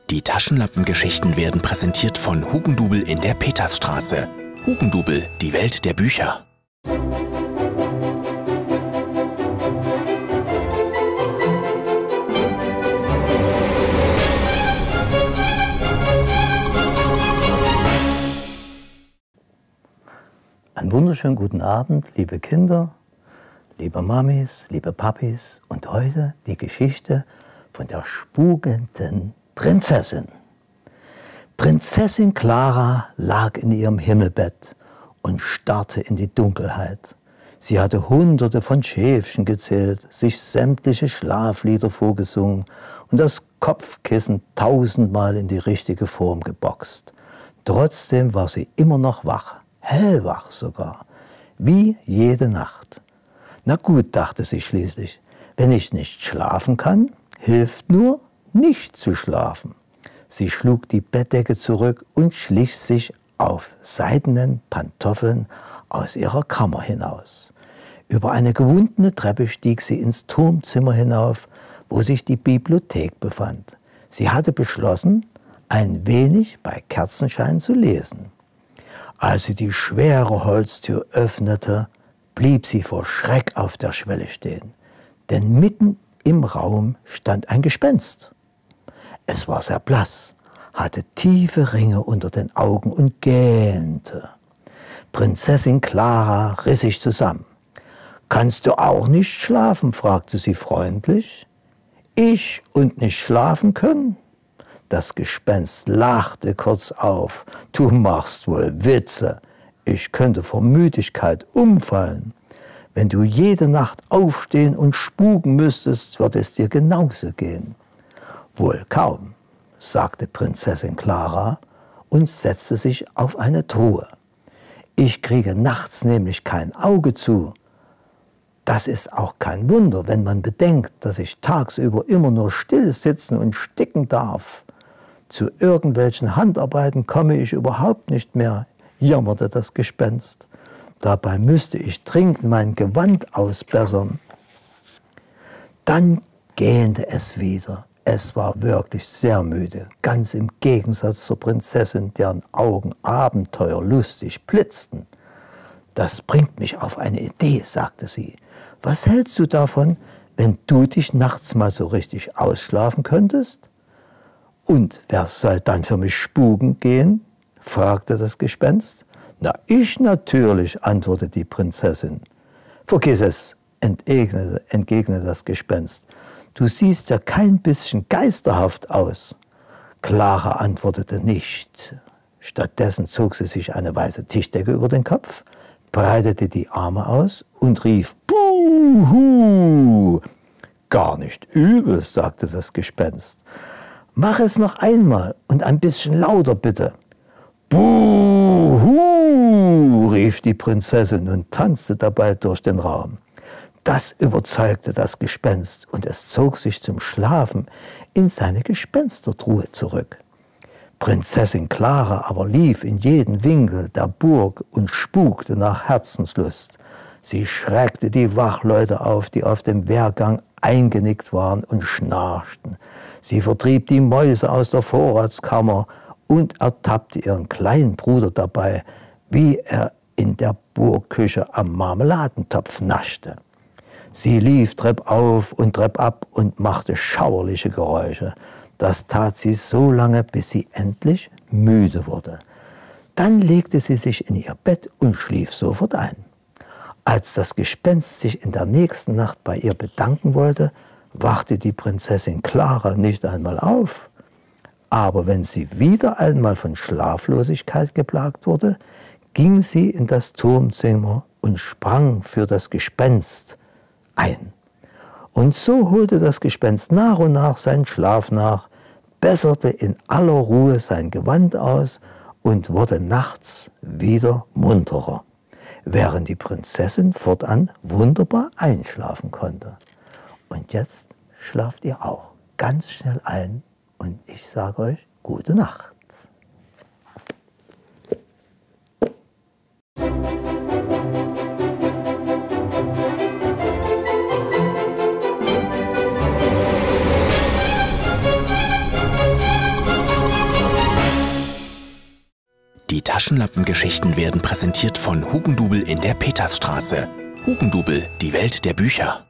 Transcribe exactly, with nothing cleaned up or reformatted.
Die Taschenlampengeschichten werden präsentiert von Hugendubel in der Petersstraße. Hugendubel, die Welt der Bücher. Einen wunderschönen guten Abend, liebe Kinder, liebe Mamis, liebe Papis und heute die Geschichte von der spukenden Prinzessin. Prinzessin Clara lag in ihrem Himmelbett und starrte in die Dunkelheit. Sie hatte hunderte von Schäfchen gezählt, sich sämtliche Schlaflieder vorgesungen und das Kopfkissen tausendmal in die richtige Form geboxt. Trotzdem war sie immer noch wach, hellwach sogar, wie jede Nacht. Na gut, dachte sie schließlich, wenn ich nicht schlafen kann, hilft nur, nicht zu schlafen. Sie schlug die Bettdecke zurück und schlich sich auf seidenen Pantoffeln aus ihrer Kammer hinaus. Über eine gewundene Treppe stieg sie ins Turmzimmer hinauf, wo sich die Bibliothek befand. Sie hatte beschlossen, ein wenig bei Kerzenschein zu lesen. Als sie die schwere Holztür öffnete, blieb sie vor Schreck auf der Schwelle stehen, denn mitten im Raum stand ein Gespenst. Es war sehr blass, hatte tiefe Ringe unter den Augen und gähnte. Prinzessin Clara riss sich zusammen. »Kannst du auch nicht schlafen?« fragte sie freundlich. »Ich und nicht schlafen können?« Das Gespenst lachte kurz auf. »Du machst wohl Witze. Ich könnte vor Müdigkeit umfallen. Wenn du jede Nacht aufstehen und spuken müsstest, würde es dir genauso gehen.« »Wohl kaum«, sagte Prinzessin Clara und setzte sich auf eine Truhe. »Ich kriege nachts nämlich kein Auge zu. Das ist auch kein Wunder, wenn man bedenkt, dass ich tagsüber immer nur still sitzen und sticken darf. Zu irgendwelchen Handarbeiten komme ich überhaupt nicht mehr«, jammerte das Gespenst. »Dabei müsste ich dringend mein Gewand ausbessern.« Dann gähnte es wieder. Es war wirklich sehr müde, ganz im Gegensatz zur Prinzessin, deren Augen abenteuerlustig blitzten. »Das bringt mich auf eine Idee«, sagte sie. »Was hältst du davon, wenn du dich nachts mal so richtig ausschlafen könntest?« »Und wer soll dann für mich spuken gehen?« fragte das Gespenst. »Na, ich natürlich«, antwortete die Prinzessin. »Vergiss es«, entgegnete, entgegnete das Gespenst. »Du siehst ja kein bisschen geisterhaft aus.« Clara antwortete nicht. Stattdessen zog sie sich eine weiße Tischdecke über den Kopf, breitete die Arme aus und rief »Buhu!« »Gar nicht übel«, sagte das Gespenst. »Mach es noch einmal und ein bisschen lauter bitte.« »Buhu!«, rief die Prinzessin und tanzte dabei durch den Raum. Das überzeugte das Gespenst und es zog sich zum Schlafen in seine Gespenstertruhe zurück. Prinzessin Clara aber lief in jeden Winkel der Burg und spukte nach Herzenslust. Sie schreckte die Wachleute auf, die auf dem Wehrgang eingenickt waren und schnarchten. Sie vertrieb die Mäuse aus der Vorratskammer und ertappte ihren kleinen Bruder dabei, wie er in der Burgküche am Marmeladentopf naschte. Sie lief treppauf und treppab und machte schauerliche Geräusche. Das tat sie so lange, bis sie endlich müde wurde. Dann legte sie sich in ihr Bett und schlief sofort ein. Als das Gespenst sich in der nächsten Nacht bei ihr bedanken wollte, wachte die Prinzessin Clara nicht einmal auf. Aber wenn sie wieder einmal von Schlaflosigkeit geplagt wurde, ging sie in das Turmzimmer und sprang für das Gespenst ein. Und so holte das Gespenst nach und nach seinen Schlaf nach, besserte in aller Ruhe sein Gewand aus und wurde nachts wieder munterer, während die Prinzessin fortan wunderbar einschlafen konnte. Und jetzt schlaft ihr auch ganz schnell ein und ich sage euch gute Nacht. Die Taschenlampengeschichten werden präsentiert von Hugendubel in der Petersstraße. Hugendubel, die Welt der Bücher.